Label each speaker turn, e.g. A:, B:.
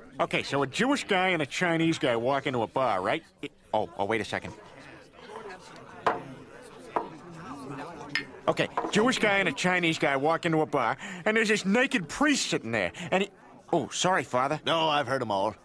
A: Okay, so a Jewish guy and a Chinese guy walk into a bar, right? Oh, wait a second. Okay, Jewish guy and a Chinese guy walk into a bar, and there's this naked priest sitting there, and he... Oh, sorry, Father.
B: No, I've heard them all.